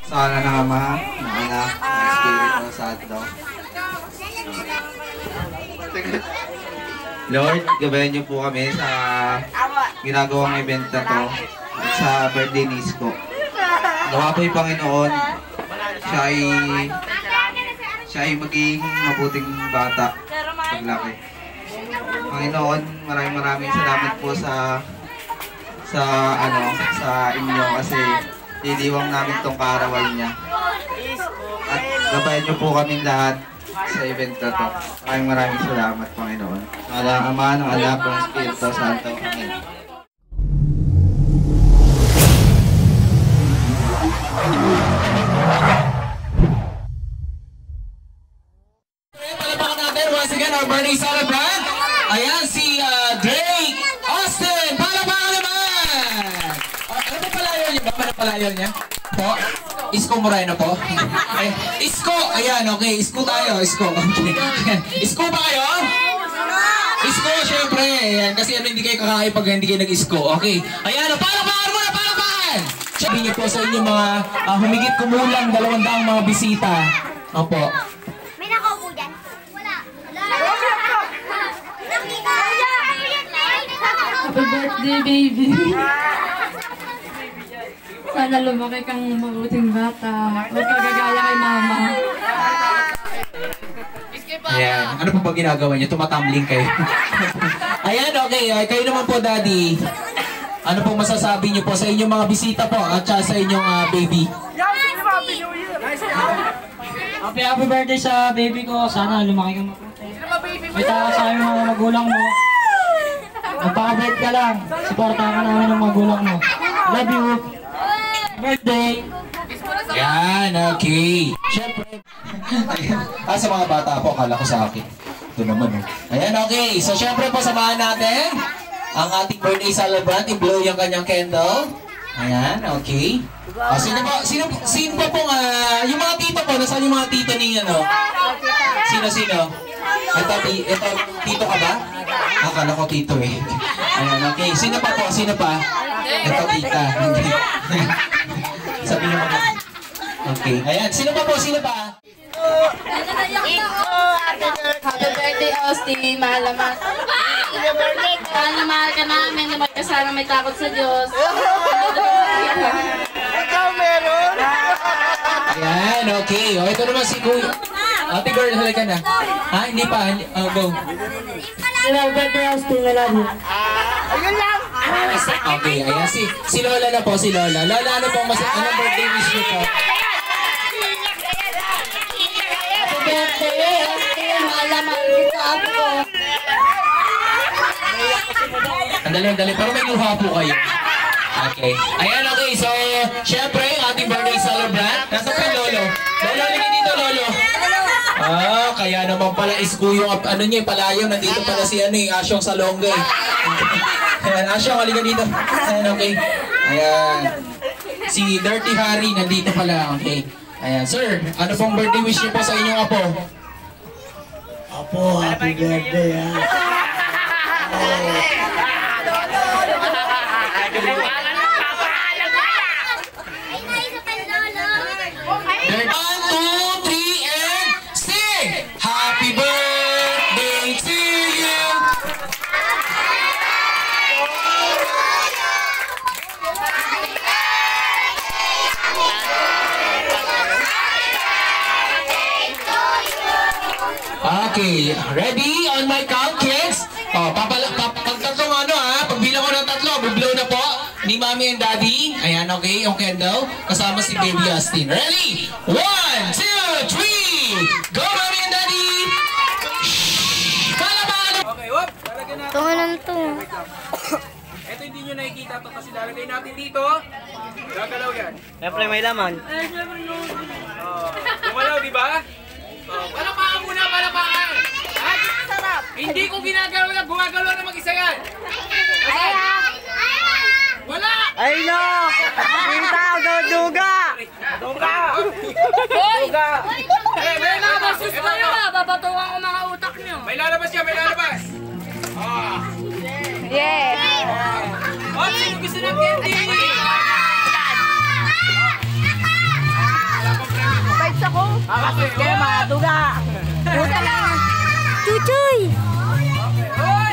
Sa ngalan ng Ama, ng Anak, ng Espiritu Santo. Lord, gabayan niyo po kami sa ginagawang event na to at sa birthday ni Isko. Gawa po yung Panginoon, siya ay maging mabuting bata paglaki. Panginoon, maraming salamat po sa inyo kasi diliwang namin tong kaarawan niya. At gabayan niyo po kaming lahat sa event na to. Maraming salamat, Panginoon. Sa ngalan ng Ama, ng Anak, ng Espiritu Santo. Amen. Palapakan natin once again our birthday celebrant. Ayan si Drake Austin. Palapakan naman! Ano po palayaw niya ba? Ano palayaw niya? Po? Isko Moreno po? Isko! Ayan, okay. Isko tayo. Isko. Okay. Isko ba kayo? Isko, syempre. Ayan, kasi hindi kayo kakain pag hindi kayo nag-isko. Okay. Ayan, palapakan mo na! Palapakan! Sabi niyo po sa inyong mga humigit kumulang 200 mga bisita. Opo. May nakaupo dyan? Wala. Happy birthday, baby. Sana lumaki kang mabuting bata. Huwag ka gagaya kay mama. Ayan. Ano po ba ginagawa niyo? Tumatumbling kayo. Ayan, okay. Kayo naman po, Daddy. Ano pong masasabi niyo po sa inyong mga bisita po at sa inyong baby? Happy birthday sa baby ko. Sana lumaki kang mabuti. May tawa sa mga magulang mo. Magpakabait ka lang. Supportahan ka namin ng magulang mo. Love you. Birthday. Yan, okay. Siyempre. Sa mga bata po, akala ko sa akin. Ito naman, oh. Ayan, okay. So, siyempre po, samahan natin ang ating birthday celebrant. I-blow yung kanyang candle. Ayan, okay. Sino po pong, yung mga tito po, nasaan yung mga tito ni, Sino? Ito, tito ka ba? Akala ko tito eh. Ayan, okay. Sino pa po? Ito, tita. Sabi niyo mga. Okay. Ayan. Sino pa? Happy birthday, Austin. Mahal na mahal. Mahal na mahal ka namin. Na magkasama may takot sa Diyos. Ayan, okay. O, ito naman si Kuya. Ate girl, halika na. Ha? Hindi pa. Go. Happy birthday, Austin. I love you. Okay, ayan. Si Lola na po, si Lola. Lola, anong birthday wish niyo po? Happy birthday, Austin. Mahal na mahal kita ako. Andali. Pero may luha po kayo. Okay. Ayan, okay. So, syempre, ating birthday celebrant. Nasa pa yung Lolo? Lolo, halika dito, Lolo. Kaya naman pala Isko yung palayo. Nandito pala si Asyong Salonga eh. Ayan, Asyong, halika dito. Ayan, okay. Ayan. Si Dirty Harry nandito pala. Okay. Ayan, sir, ano pong birthday wish niyo po sa inyong apo? Apo, happy birthday, ha. Okay, ready? On my count, kids? Pagtatlong pagbilang ko ng 3, biblow na po ni Mommy and Daddy. Ayan, okay, yung candle. Kasama si Baby Austin. Ready? 1, 2, 3! Go, Mommy and Daddy! Palaban! Okay, whoop! Lalagyan natin. Tungan to. Ito hindi nyo nakikita to kasi lalagay natin dito. Gagalaw yan. Siyempre may laman. Gumalaw, di ba? Palapakan muna, palapakan! Sarap! Hindi ko ginagalaw na, gumagalaw na mag-isa yan! Okay? Wala! Ay no! Pinta! Duga! Duga! May lalabas kayo ba? Papatukan ko mga utak nyo. May lalabas yan, may lalabas! Yes! Sino gusto ng candy? Makasus kayo mga duga. Puta na. Chuchoy. Hoy!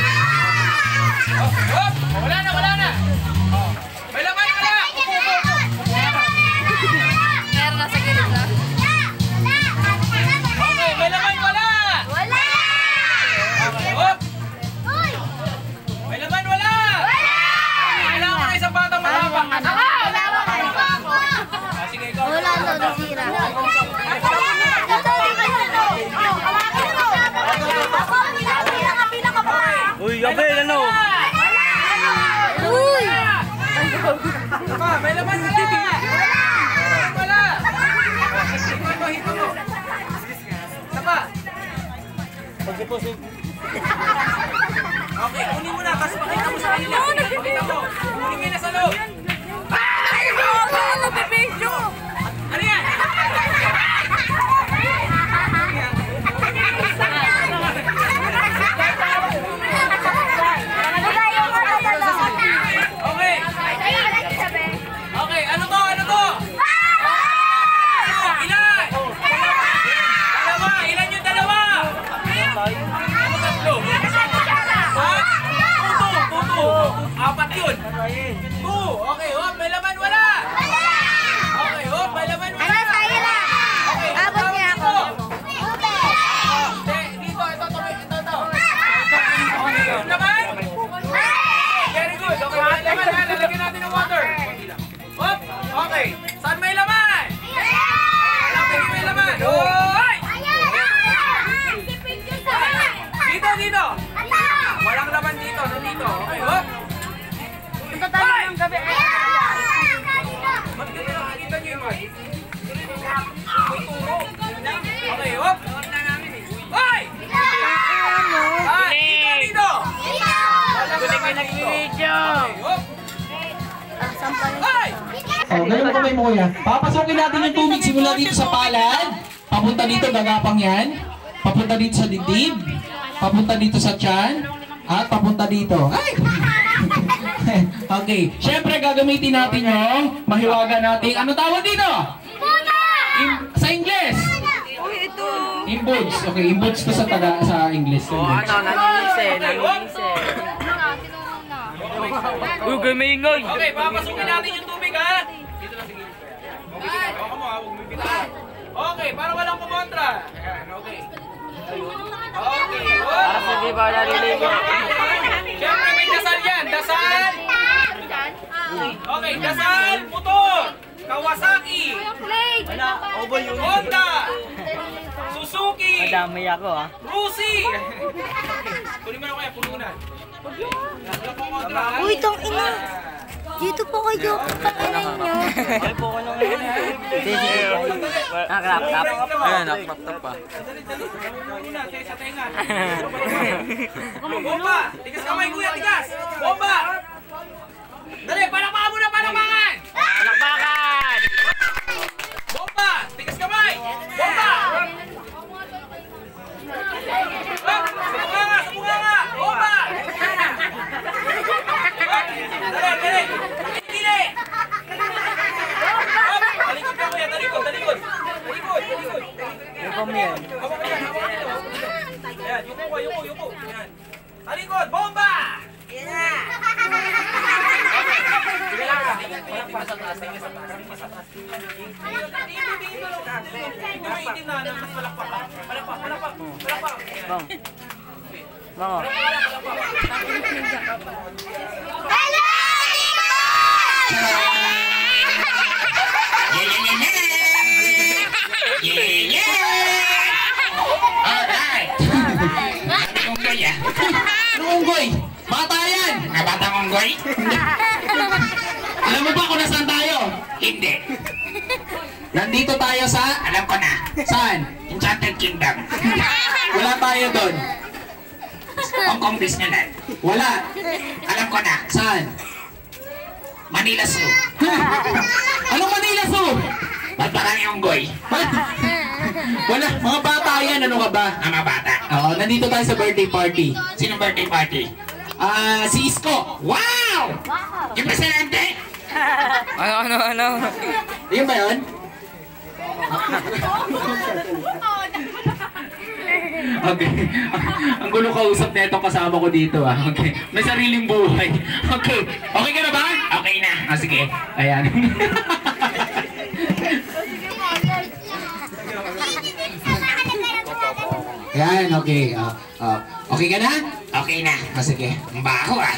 Hop! Wala na, wala na. May laman, wala. Meron na sa gilid na. Okay, may laman, wala. Wala. Hop! May laman, wala. Kailangan ko na isang batang matapang. Sige, ikaw. Wala na, nasira. Uy, Abel, ano? Uy! May laman, wala. Wala. Hito mo. Sapa. Okay, kunin mo na. Tapos pakita mo sa kanila. Pakita mo. Kunin mo na sa loob. Ay! Ano yan? Okay. Okay, ano to? Ano to? Ilan? Dalawa. Ilan yung dalawa? Ano tatlo? Ha? Tuto. Apat yun. Two. Okay, hop. May laman, wala. Okay, hop. May laman, wala. Ano sa'yo lang? Okay, Abot niya ako. Dito, ito. Yung laman? Very good. Okay, may laman. Lalagyan natin ng water. Hop. Okay. Saan may laman? Hanapin yung may laman. Hoy! Dito. Walang laman dito. Nandito. Okay, hop. Hoy! Ba't ganyan nakikita niyo yun, Mike? May turo. Okay, hop. Hoy! Dito. Okay, hop. Hoy! Oh, ganun kamay mo kuya. Papasukin natin yung tubig simula dito sa palad. Papunta dito, gagapang yan. Papunta dito sa dibdib. Papunta dito sa tiyan. At papunta dito. Ay! Okay. Siyempre, gagamitin natin yung mahiwaga natin. Ano tawag dito? Sa Ingles? Imbuds. Okay, imbuds to sa Ingles. Uy, gamingoy. Okay, papasukin natin yung tubig, ha? Dito lang, sige. Okay, ako mo, ha? Huwag mo ibitawan. Okay, para walang kumontra. Ayan, okay. Okay, Para sa di ba naliligo? siyempre may dasal yan. Dasal. Okay, dasal, motor. Kawasaki. Honda. Suzuki. Madami ako ah. Rusi. Kunin mo na kaya, pulunan. Uy, tong ina. Dito po kayo. Pangina nyo. Ay po ko nung nakrap-tap. Ayan, nakrap-tap pa. Dali, sa tenga. Bomba! Tigas kamay, kuya, tigas! Bomba! Dali, palakpakan muna, palakpakan! Palakpakan! Bomba! Tigas kamay! Bomba! Sa bunganga! Bomba! Dali! Dili! Talikod ka, kuya, talikod! Talikod! Yung pamilya. Ayan, yuko! Ayan. Talikod! Bomba! Yan na! Sige lang ka. Tingin sa taas. Dito may itim na. Mas palakpak. Bang. Bango. Alright! Unggoy ah. Unggoy? Bata yan! Batang unggoy? Alam mo ba kung nasaan tayo? Hindi. Nandito tayo sa... Alam ko na. Saan? Enchanted Kingdom. Wala tayo doon. Hong Kong Disneyland. Wala. Alam ko na. Saan? Manila Zoo. Anong Manila Zoo? Ba't ba kami unggoy? Wala. Mga bata yan. Ano ka ba? Mga bata. Oo, nandito tayo sa birthday party. Sino birthday party? Si Isko. Wow! Yung presidente? Ano? Yun ba yun? Okay. Ang gulo kausap na itong kasama ko dito ah. Okay. May sariling buhay. Okay. Okay ka na ba? Okay na. Ah, sige. Ayan. Ayan, okay. Okay ka na? Okay na. Ah, sige. Ang baho ah.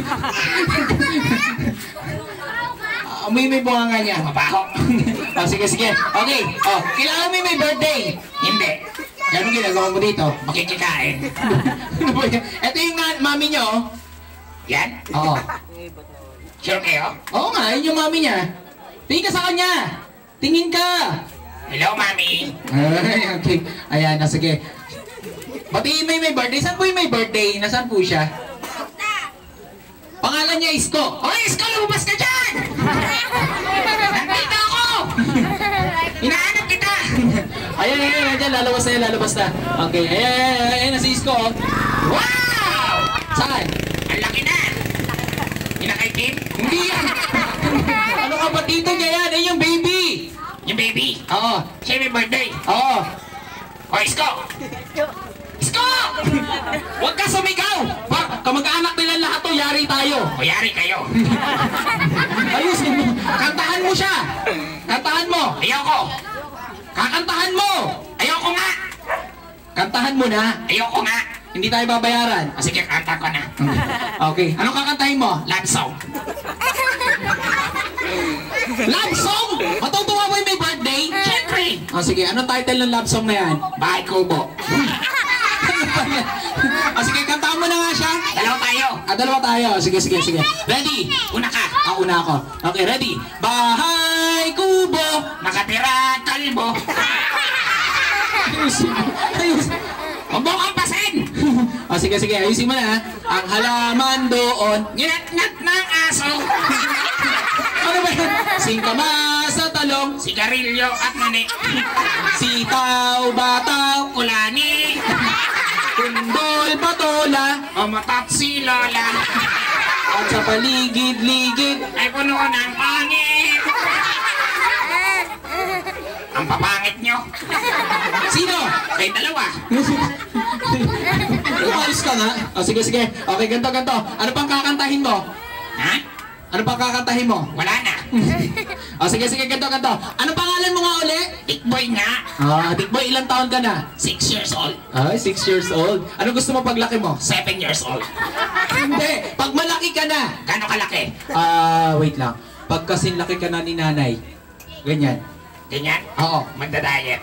May bunganga niya. Mabaho. Oh, sige. Okay. Oh, kailangan may birthday. Hindi. Ganun ginagawa mo dito? Makikikain. Ito yung mami niyo. Yan? Oo. Sure kayo? Oo nga, yun yung mami niya. Tingin ka sa kanya. Tingin ka. Hello, mami. Ay, okay. Ayan, sige. Batiin may birthday. Saan po yung may birthday? Nasaan po siya? Pangalan niya Isko. Oh, Isko, lumabas ka dyan! Nandito ako! Hinahanap kita! Ayan, lalabas na. Okay, ayan na si Isko. Wow! Saan? Ang laki na! Kinakaitim? Hindi yan! Ano ka ba dito niya yan? Ay, yung baby! Yung baby? Oo. Siya may birthday? Oo. Oh, Isko! Isko! Huwag ka sumigaw! Kamag-anak nila lahat to, yari tayo. O yari kayo. Ayusin mo. Kantahan mo siya. Kantahan mo. Ayoko. Kakantahan mo. Ayoko nga. Kantahan mo na. Ayoko nga. Hindi tayo babayaran. O sige, kanta ko na. Okay. Anong kakantahin mo? Love song. Love song? Matutuwa mo yung may birthday? Siyempre. O sige, anong title ng love song na yan? Bahay Kubo. Sige, kantaan mo na nga siya. Dalawa tayo. Sige. Ready? Una ka. Una ako. Okay, ready? Bahay kubo, nakatira kalbo. Ayusin. Huwag mo kampasin. Sige. Ayusin mo na. Ang halaman doon, nginat-ngat ng aso. Ano ba yan? Singkamas sa talong, sigarilyo at mani. Sitaw, bataw, kulani. Tundol, patola, amatat si Lola. At sa paligid-ligid ay puno ng pangit. Ang papangit nyo. Sino? Kayo dalawa. Umayos ka nga. Sige. Okay, ganito. Ano pang kakantahin mo? Ha? Ano pang kakantahin mo? Wala na. Sige, ganito. Ano pangalan mo nga uli? Tikboy nga. Tikboy, ilang taon ka na? 6 years old. 6 years old. Ano gusto mo paglaki mo? 7 years old. Hindi, pag malaki ka na. Gano'ng kalaki? Wait lang. Pag kasing laki ka na ni nanay. Ganyan. Ganyan? Oo. Magda-diet.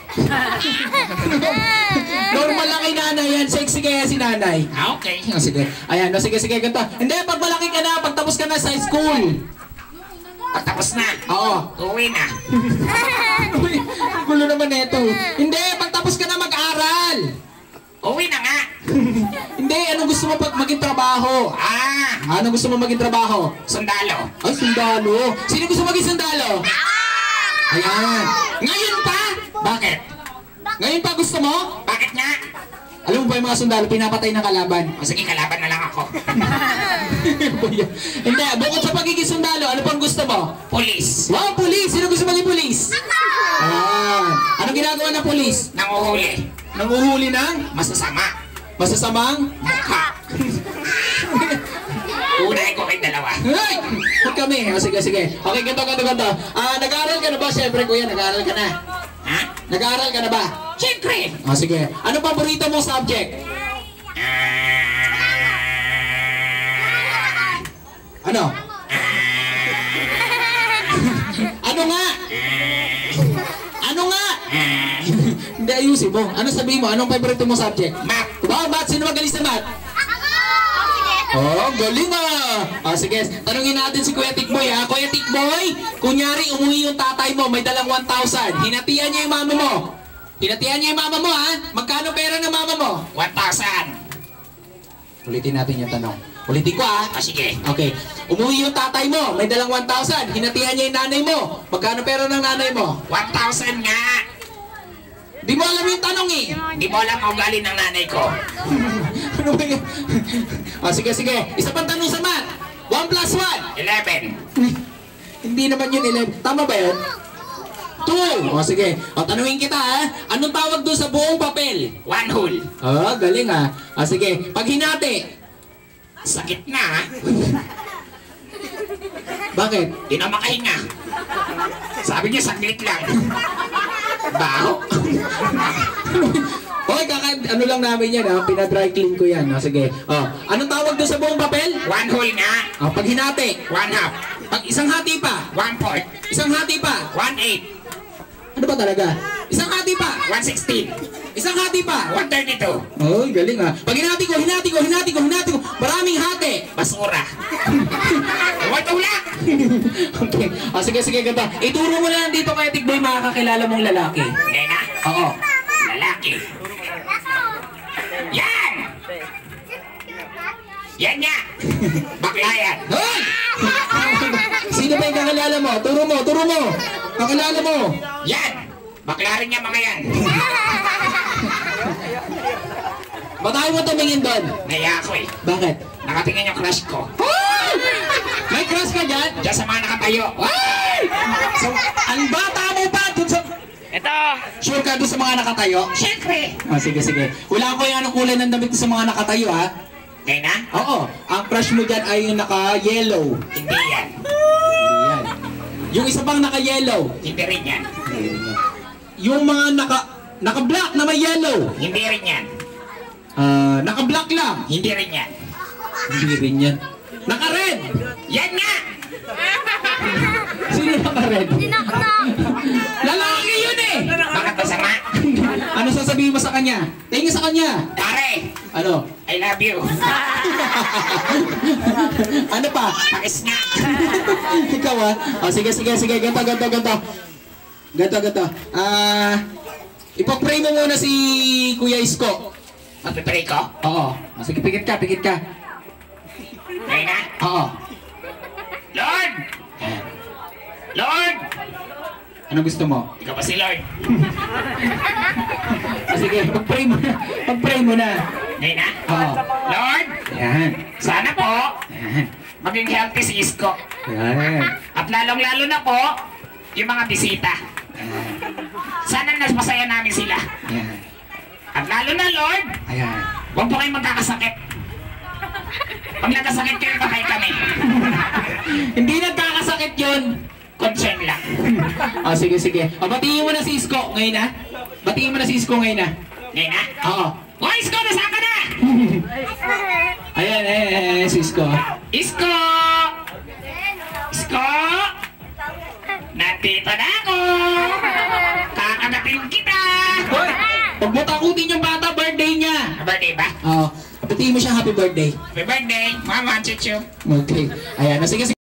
Normal lang kay nanay yan. Sexy kaya si nanay. Okay. Sige. Ayan, sige, ganito. Hindi, pag malaki ka na, pagtapos ka na sa school. Pagtapos na? Oo. Uwi na. Uy, gulo naman ito. Hindi, pagtapos ka na mag-aral. Uwi na nga. Hindi, ano gusto mo pag maging trabaho? Ano gusto mo maging trabaho? Sundalo. Ay, sundalo. Sino gusto maging sundalo? Ayan. Ngayon pa? Bakit? Ngayon pa gusto mo? Bakit nga? Alam mo ba yung mga sundalo, pinapatay ng kalaban? O sige, kalaban na lang ako. Hindi, bukod sa pagiging sundalo, ano pang gusto mo? Pulis. Wow, pulis! Sino gusto maging pulis? Ayan. Anong ginagawa ng pulis? Nanguhuli. Nanguhuli ng? Masasama. Masasamang? Mukha. Unahin ko kayong dalawa. Ay! Huwag kami. O sige. Okay, ganito. Nag-aaral ka na ba? Siyempre, kuya, nag-aaral ka na. Ha? Nag-aaral ka na ba? Siyempre. O sige. Ano paborito mong subject? Ano? Ano nga? Hindi, ayusin mo. Ano sabihin mo? Anong paborito mong subject? Math. Wow, math. Sino magaling sa math? Oh, galing ah! Sige, tanungin natin si Kuya Tikboy ha. Kuya Tikboy, kunyari umuwi yung tatay mo, may dalang 1,000. Hinatian niya yung mama mo. Hinatian niya yung mama mo ha. Magkano pera ng mama mo? 1,000. Ulitin natin yung tanong. Ulitin ko ha. Sige. Okay. Umuwi yung tatay mo, may dalang 1,000. Hinatian niya yung nanay mo. Magkano pera ng nanay mo? 1,000 nga. Di mo alam yung tanong eh. Di mo alam ang ugali ng nanay ko. Ano ba yun? Sige. Isa pang tanong sa math. 1 plus 1? 11. Hindi naman yun 11. Tama ba yun? 2. O sige. O tanungin kita ha. Anong tawag doon sa buong papel? One hole. Oh, galing ha. O sige. Pag hinati. Sakit na ha. Bakit? Di na makahinga. Sabi niya saglit lang. Baho. Hoy, ano lang namin yan ha. Pinadry clean ko yan. O sige. O, anong tawag doon sa buong papel? One hole nga. O, pag hinati. One half. Pag isang hati pa. One fourth. Isang hati pa. One eighth. Ano ba talaga? Isang hati pa. 116. Isang hati pa. 132. Oy, galing ha. Pag hinati ko. Maraming hati. Basura. Huwag tulak. Okay. O, sige, ganito. Ituro mo na lang dito kay Tikboy makakakilala mong lalaki. Nena. Oo. Lalaki. Yan! Yan nga! Bakla yan! Hoy! Sino ba yung kakilala mo? Turo mo. Kakilala mo. Yan! Bakla rin yan mga yan! Bataw mo tumingin doon. Naya ako eh. Bakit? Nakatingin yung crush ko. Hoy! May crush ka dyan? Diyan sa mga nakatayo. Ay! So, ang bata mo pa dun sa... Ito! Sure ka dun sa mga nakatayo? Siyempre! Ah, sige. Wala ko yung anong kulay ng damit sa mga nakatayo, ha? Nena? Oo. Ang crush mo dyan ay yung naka-yellow. Hindi yan. Hindi yan. Yung isa pang naka-yellow. Hindi rin yan. Yung mga naka-black na may yellow. Hindi rin yan. Naka-black lang. Hindi rin yan. Hindi rin yan. Naka-red. Yan nga! Sino naka-red? Lalaki yun eh. Bakit masama? Ano sasabihin mo sa kanya? Tingin sa kanya. Pare! Ano? I love you. Ano pa? Pakis nga. Ikaw ha? O sige. Ganto. Ipapray mo muna si Kuya Isko. Magpipray ko? Oo. Sige, pikit ka. Nena? Oo. Lord! Lord! Ano gusto mo? Ikaw ba si Lord? Sige, pag-pray mo na. Nena? Oo. Lord! Yan. Sana po Yan. maging healthy si Isko. Yan. At lalong-lalo na po yung mga bisita. Sana masaya namin sila. Yan. At lalo na, Lord, Ayan. huwag po kayong magkakasakit. Pag nagkasakit kayo, bakay kami. Hindi nagkakasakit yun. Concern lang. Sige. Batiin mo na si Isko ngayon na. Nena? Oo. O, Isko, nasaan ka na? Ayan, si Isko. Isko! Isko! Nandito na ako! Kakagatin kita! Hoy! Pag mo takutin yung bata, birthday niya. Birthday ba? Oo. Batiin mo siya happy birthday. Happy birthday, Mama Chuchu! Okay. Ayan, sige.